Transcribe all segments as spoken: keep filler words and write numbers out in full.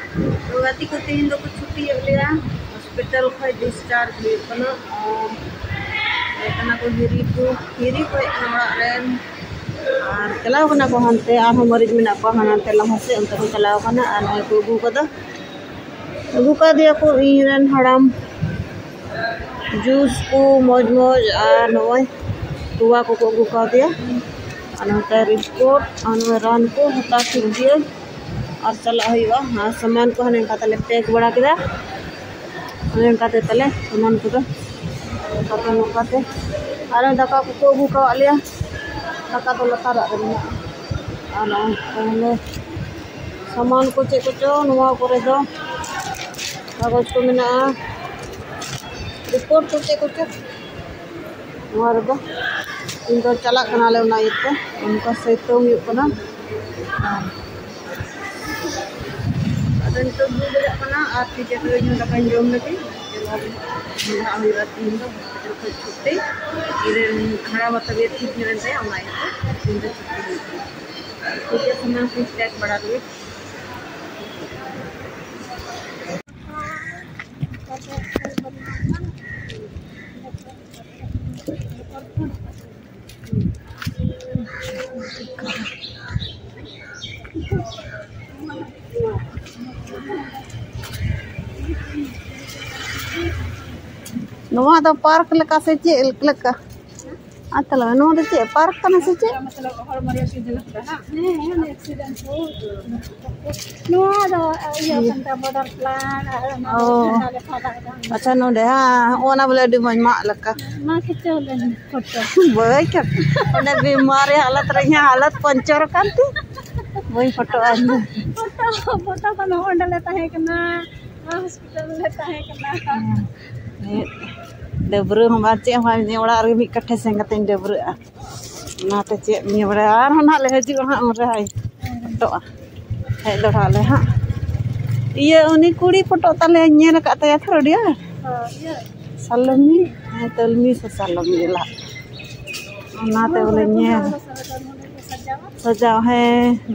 तो गाती को तीन दो को छुट्टी लिया हॉस्पिटल खै डिस्चार्ज हुई को हिरी को हिरी को रेन और चलाव कना को हनते आर मरीज में को हनते लमसे अंत को चलाव कना आर को अगू कदा अगू का दिया को इरेन हड़ाम जूस को मौज मौज और नय तुआ को अगू का दिया और रिपोर्ट और रान को हता फिर दिए और चला हुआ हाँ सामान को हने कातले पैक बड़ा किदा हने काते तले सामान को तो काते नकाते और दाका को अगू का लिया दाका तो लतार रे और पहले सामान को चे को चो नवा करे दो कागज को मेना रिपोर्ट को चे को चो नवा रे दो इन तो चला कना ले उना इते उनका सैतोंग यु कना अदन तो बुदे कना आती के तो इन दाका जोम लगे ना हुआ तीन दो छुट्टी इरे खड़ा तबीयत ठीक नहीं रहते हमारे तीन दो छुट्टी मिलती ठीक है सामान को पैक बढ़ा दिए नवा तो पार्क लका से चे लका अतला नवा तो चे पार्क कना से चे मतलब हर मरिया से जगह ना ने एक्सीडेंट हो नवा दो ये कंटा बॉर्डर प्लान ओ अच्छा नो दे हां ओना बोले डी मा लका मा खिचो ले फोटो बय के ओने बीमार हालत रही हालत पंचर कांती वही फोटो आ फोटो फोटो कनो ओंडले ताहे कना हॉस्पिटल ले ताहे कना डबरू हम चे हम ओड़ा रे मी कट्ठे संगते डबरू नाते चे मी बड़ा आर हना ले हजू हा हमरे हाय फोटो हे दोड़ा ले हा ये उनी कुड़ी फोटो तले नेल काते थोड़िया ये सलमी तलमी से सलमी ला नाते बोले ने सजाओ है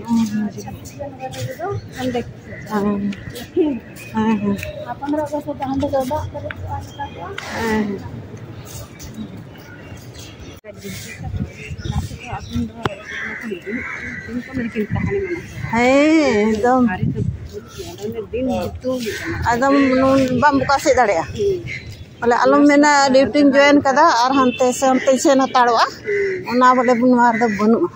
पंद्रह अगस्त हंडे दो है एकदम एकदम बम बुका से दड़िया बोले आलम मेना ड्यूटी जॉइन कदा और हनते से हनते से नताड़वा ओना बोले बुनवार दो बनुआ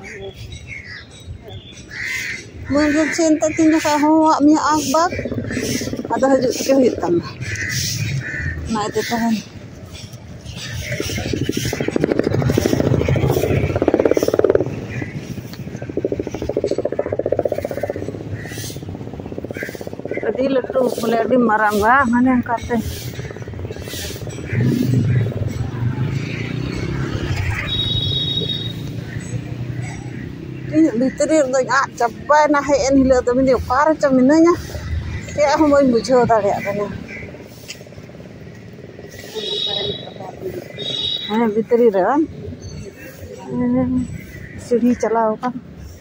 मुझे चिंता तीन का हो मी आंख बाग आधा हजू के हुई तम ना ते तहन अदी लट्टू बोले अदी मारांगा माने करते भीतरी चप्पा ना हेन हिल तो मिले पार चमिनया के हम बुझे दाड़े हाँ भीतरी रे सीढ़ी चलाओ का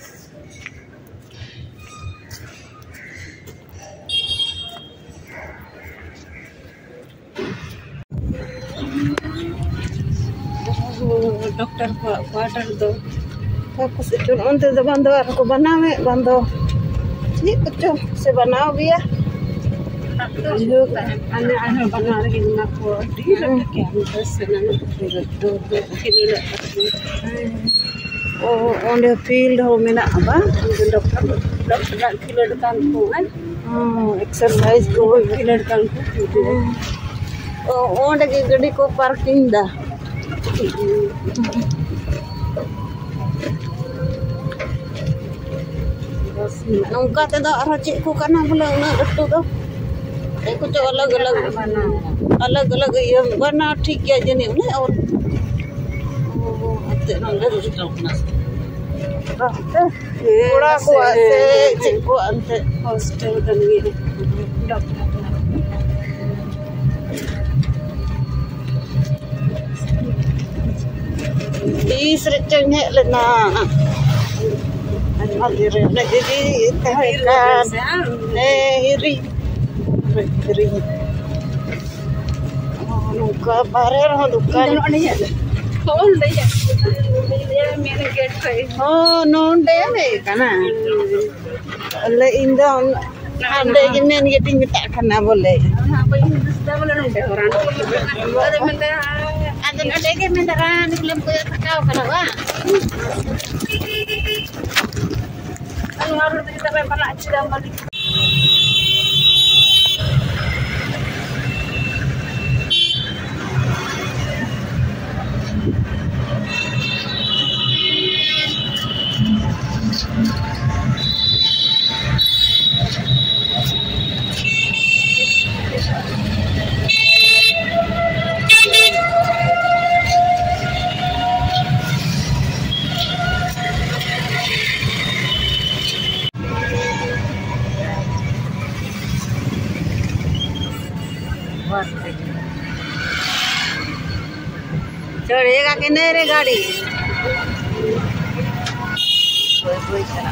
डॉक्टर क्वार्टर दो उनते तो बंदो को बनावे बंदो ये कुछ से बनाओ भी है जो अन्य अन्य बना रही ना को डी क्या बस ना दो दो किलो ओ ओंडे फील्ड हो मेना अब डॉक्टर डॉक्टर किलो दुकान को है एक्सरसाइज को किलो दुकान को ओ ओंडे की गाड़ी को पार्किंग दा नौका ते दो आरो चे को करना बोले उना गट्टू दो ए कुछ अलग अलग अलग अलग ये बना ठीक है जने उन्हें और वो अते ना ले दो अपना थोड़ा को से चे को अंत हॉस्टल करनी डॉक्टर तीस रिचंग है लेना Jadi tekan eh Battery. Battery. Oh, nungka bare roh dukan. Oh, udah ya. Main gate kai. Oh, non deh me kana. Le inda ande ke main gate ini tak kana boleh. Apa ini sudah boleh nonde orang. Ada menda ada ada ke mendaran belum kau kau kana wa. Anu harus kita lempar nak sudah balik. चढ़ेगा कि नहीं रे गाड़ी कोई कोई चला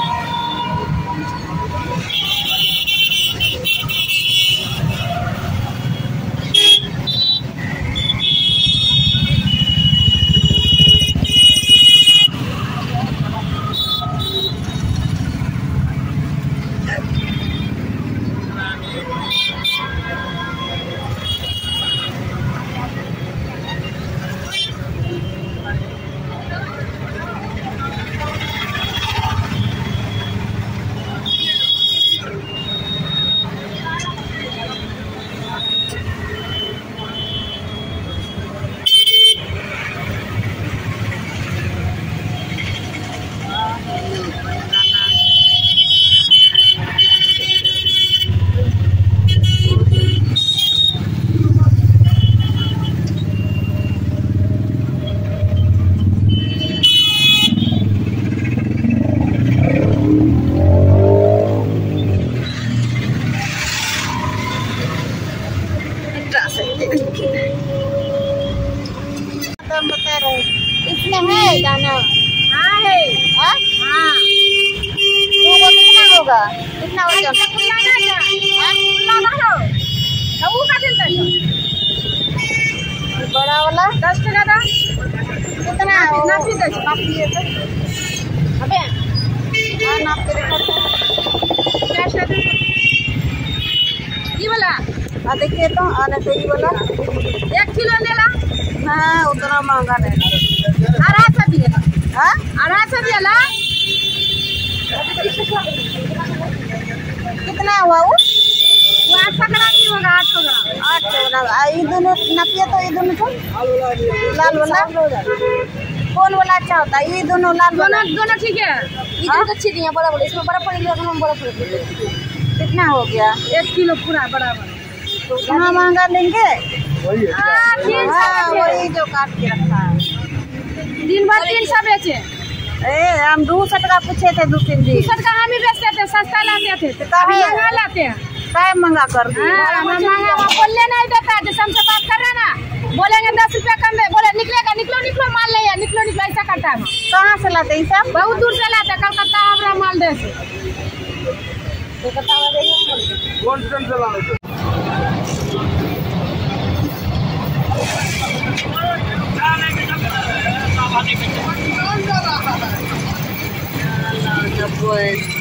इसमें है दाना। हाँ है। हाँ हाँ तो वो कितना होगा कितना वजन बड़ा वाला दस के ज्यादा कितना नापी दस नापी है तो अबे हाँ नाप के देखो कैसे ये वाला आ देखिए तो आने से ये वाला एक किलो लेला हाँ उतना महंगा नहीं अढ़ाई सौ दिए हाँ अढ़ाई सौ दिया ला कितना हुआ वो आठ सौ ग्राम की होगा आठ सौ ग्राम आठ सौ ग्राम ये दोनों नापिए तो ये दोनों तो लाल वाला कौन वाला अच्छा होता है ये दोनों लाल दोनों दोनों ठीक है ये दोनों अच्छी दिया बड़ा बड़ा इसमें बड़ा पड़ेगा तो हम बड़ा पड़ेगा कितना हो गया एक किलो पूरा बड़ा बड़ा तो कहाँ महंगा लेंगे वही जो काट के रखा है दिन भर तीन सौ बेचे ए हम दो सौ टका पूछे थे दो तीन दिन सौ हम ही बेचते थे सस्ता लाते थे महंगा लाते हैं काय महंगा कर महंगा बोलने नहीं देता जैसे हमसे बात कर रहे ना बोलेंगे दस रुपया कम में बोले निकलेगा निकलो निकलो माल ले निकलो निकलो ऐसा करता है कहाँ से लाते हैं सब बहुत दूर से लाते कलकत्ता हमरा मालदह से कौन से लाने